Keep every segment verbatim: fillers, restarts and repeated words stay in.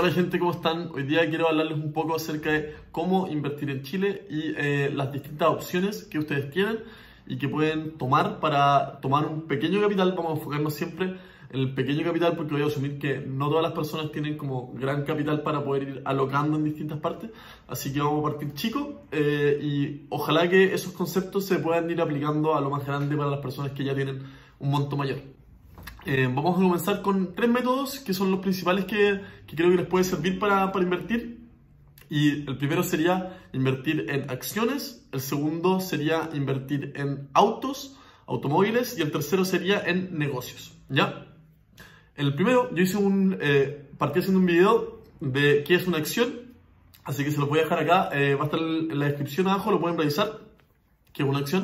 Hola gente, ¿cómo están? Hoy día quiero hablarles un poco acerca de cómo invertir en Chile y eh, las distintas opciones que ustedes tienen y que pueden tomar para tomar un pequeño capital. Vamos a enfocarnos siempre en el pequeño capital porque voy a asumir que no todas las personas tienen como gran capital para poder ir alocando en distintas partes. Así que vamos a partir chico eh, y ojalá que esos conceptos se puedan ir aplicando a lo más grande para las personas que ya tienen un monto mayor. Eh, vamos a comenzar con tres métodos que son los principales que, que creo que les puede servir para, para invertir. Y el primero sería invertir en acciones, el segundo sería invertir en autos, automóviles, y el tercero sería en negocios, ¿ya? El primero, yo hice un, eh, partí haciendo un video de qué es una acción, así que se lo voy a dejar acá, eh, va a estar en la descripción abajo, lo pueden revisar, qué es una acción.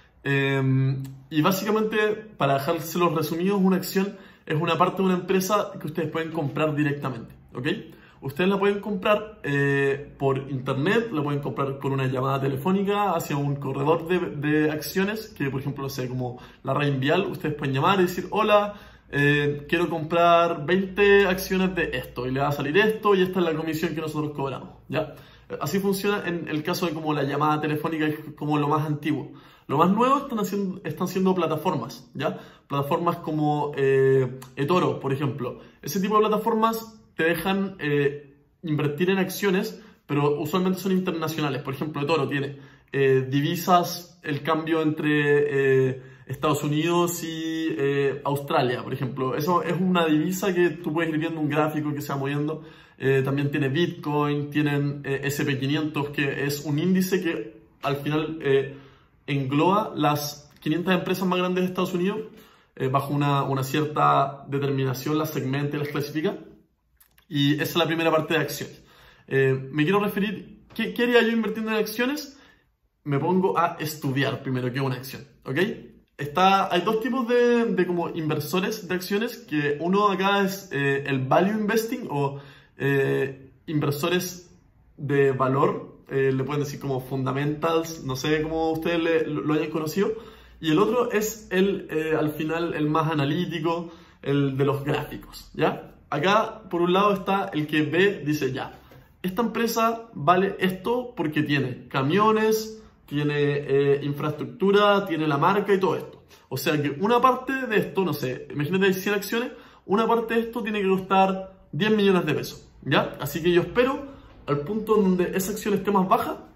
Eh, y básicamente, para dejárselos resumidos, una acción es una parte de una empresa que ustedes pueden comprar directamente, ¿ok? Ustedes la pueden comprar eh, por internet, la pueden comprar con una llamada telefónica hacia un corredor de, de acciones, que por ejemplo, no sé, como la Reinvial, ustedes pueden llamar y decir, hola, eh, quiero comprar veinte acciones de esto, y le va a salir esto, y esta es la comisión que nosotros cobramos, ¿ya? Así funciona en el caso de como la llamada telefónica, es como lo más antiguo. Lo más nuevo están, haciendo, están siendo plataformas, ¿ya? Plataformas como eh, eToro, por ejemplo. Ese tipo de plataformas te dejan eh, invertir en acciones, pero usualmente son internacionales. Por ejemplo, eToro tiene eh, divisas, el cambio entre eh, Estados Unidos y eh, Australia, por ejemplo. Eso es una divisa que tú puedes ir viendo un gráfico que se va moviendo. Eh, también tiene Bitcoin, tienen eh, ese and pe quinientos, que es un índice que al final eh, engloba las quinientas empresas más grandes de Estados Unidos, eh, bajo una, una cierta determinación, las segmenta y las clasifica. Y esa es la primera parte de acciones. Eh, me quiero referir, ¿qué, ¿qué haría yo invirtiendo en acciones? Me pongo a estudiar primero qué es una acción, ¿ok? Está, hay dos tipos de, de como inversores de acciones, que uno acá es eh, el value investing o eh, inversores de valor, eh, le pueden decir como fundamentals, no sé cómo ustedes le, lo, lo hayan conocido. Y el otro es el, eh, al final, el más analítico, el de los gráficos, ¿ya? Acá, por un lado, está el que ve, dice, ya, esta empresa vale esto porque tiene camiones, tiene eh, infraestructura, tiene la marca y todo esto. O sea que una parte de esto, no sé, imagínate cien acciones, una parte de esto tiene que costar diez millones de pesos, ¿ya? Así que yo espero al punto donde esa acción esté más baja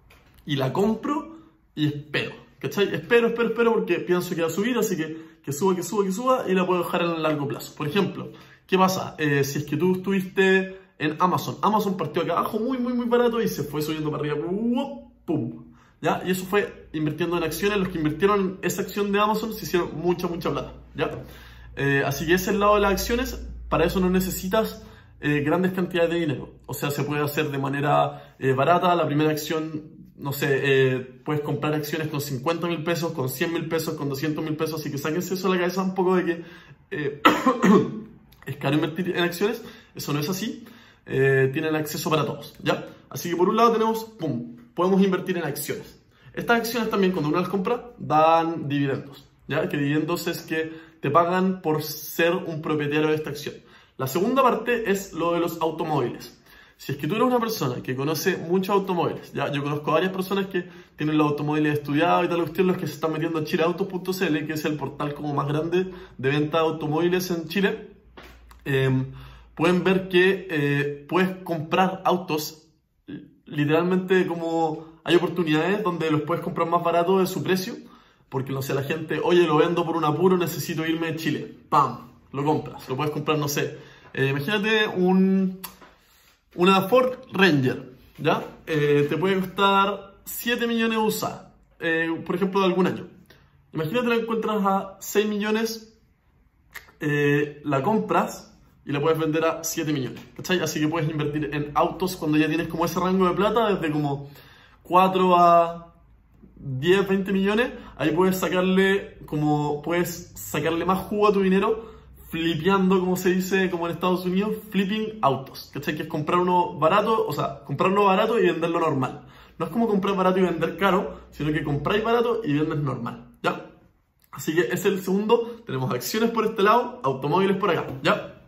y la compro y espero, ¿cachai? Espero, espero, espero porque pienso que va a subir, así que que suba, que suba, que suba y la puedo dejar en el largo plazo. Por ejemplo, ¿qué pasa? Eh, si es que tú estuviste en Amazon, Amazon partió acá abajo muy, muy, muy barato y se fue subiendo para arriba, ¡pum! ¿Ya? Y eso fue invirtiendo en acciones. Los que invirtieron en esa acción de Amazon se hicieron mucha, mucha plata, ¿ya? Eh, así que ese es el lado de las acciones. Para eso no necesitas eh, grandes cantidades de dinero. O sea, se puede hacer de manera eh, barata. La primera acción, no sé, eh, puedes comprar acciones con cincuenta mil pesos, con cien mil pesos, con doscientos mil pesos. Así que sáquense eso a la cabeza un poco de que eh, es caro invertir en acciones. Eso no es así. Eh, tienen acceso para todos, ¿ya? Así que por un lado tenemos, pum, podemos invertir en acciones. Estas acciones también, cuando uno las compra, dan dividendos, ¿ya? Que dividendos es que te pagan por ser un propietario de esta acción. La segunda parte es lo de los automóviles. Si es que tú eres una persona que conoce muchos automóviles, ¿ya? Yo conozco a varias personas que tienen los automóviles estudiados y tal cuestión, los que se están metiendo en chileautos punto c l, que es el portal como más grande de venta de automóviles en Chile. Eh, pueden ver que eh, puedes comprar autos literalmente como hay oportunidades donde los puedes comprar más barato de su precio, porque no sé, la gente, oye, lo vendo por un apuro, necesito irme de Chile, ¡pam! Lo compras, lo puedes comprar, no sé, eh, imagínate un, una Ford Ranger, ¿ya? Eh, te puede costar siete millones usada, eh, por ejemplo, de algún año. Imagínate la encuentras a seis millones, eh, la compras y la puedes vender a siete millones, ¿cachai? Así que puedes invertir en autos cuando ya tienes como ese rango de plata, desde como cuatro a diez, veinte millones. Ahí puedes sacarle como, puedes sacarle más jugo a tu dinero, flipeando, como se dice, como en Estados Unidos, flipping autos, ¿cachai? Que es comprar uno barato, o sea, comprarlo barato y venderlo normal. No es como comprar barato y vender caro, sino que compráis barato y vendes normal, ¿ya? Así que ese es el segundo. Tenemos acciones por este lado, automóviles por acá, ¿ya?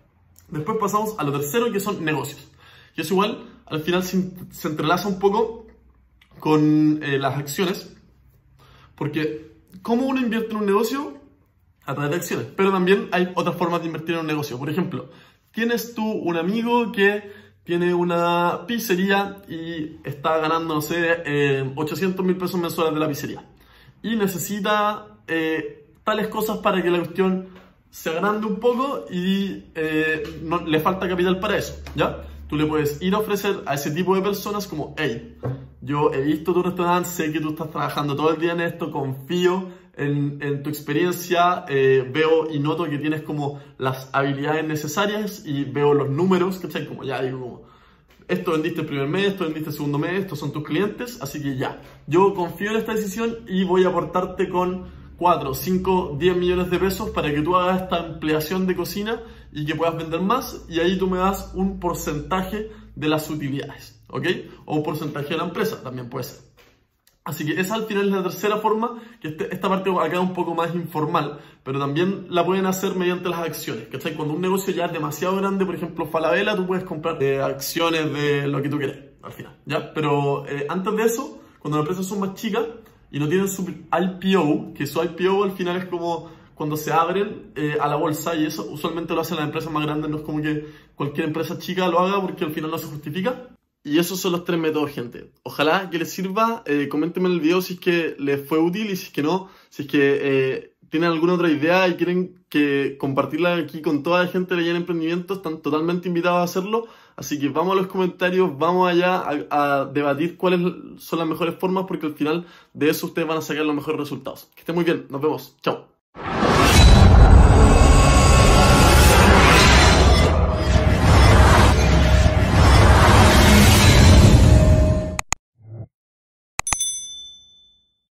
Después pasamos a lo tercero, que son negocios. Y eso igual, al final se, se entrelaza un poco con eh, las acciones, porque ¿cómo uno invierte en un negocio? A través de acciones. Pero también hay otras formas de invertir en un negocio. Por ejemplo, tienes tú un amigo que tiene una pizzería y está ganando, no sé, eh, ochocientos mil pesos mensuales de la pizzería. Y necesita eh, tales cosas para que la cuestión se agrande un poco y eh, no, le falta capital para eso, ¿ya? Tú le puedes ir a ofrecer a ese tipo de personas como, hey, yo he visto tu restaurante, sé que tú estás trabajando todo el día en esto, confío en, en tu experiencia, eh, veo y noto que tienes como las habilidades necesarias y veo los números, ¿cachai? Como ya digo, como, esto vendiste el primer mes, esto vendiste el segundo mes, estos son tus clientes, así que ya, yo confío en esta decisión y voy a aportarte con cuatro, cinco, diez millones de pesos para que tú hagas esta ampliación de cocina y que puedas vender más, y ahí tú me das un porcentaje de las utilidades, ¿ok? O un porcentaje de la empresa, también puede ser. Así que esa al final es la tercera forma, que este, esta parte acá es un poco más informal, pero también la pueden hacer mediante las acciones, ¿cachai? Cuando un negocio ya es demasiado grande, por ejemplo Falabella, tú puedes comprar eh, acciones de lo que tú quieras, al final, ¿ya? Pero eh, antes de eso, cuando las empresas son más chicas y no tienen su I P O, que su I P O al final es como cuando se abren eh, a la bolsa, y eso usualmente lo hacen las empresas más grandes, no es como que cualquier empresa chica lo haga porque al final no se justifica. Y esos son los tres métodos, gente. Ojalá que les sirva. Eh, coméntenme en el video si es que les fue útil, y si es que no, si es que eh, tienen alguna otra idea y quieren que compartirla aquí con toda la gente de Llena Emprendimiento, están totalmente invitados a hacerlo. Así que vamos a los comentarios, vamos allá a, a debatir cuáles son las mejores formas, porque al final de eso ustedes van a sacar los mejores resultados. Que estén muy bien, nos vemos, chao.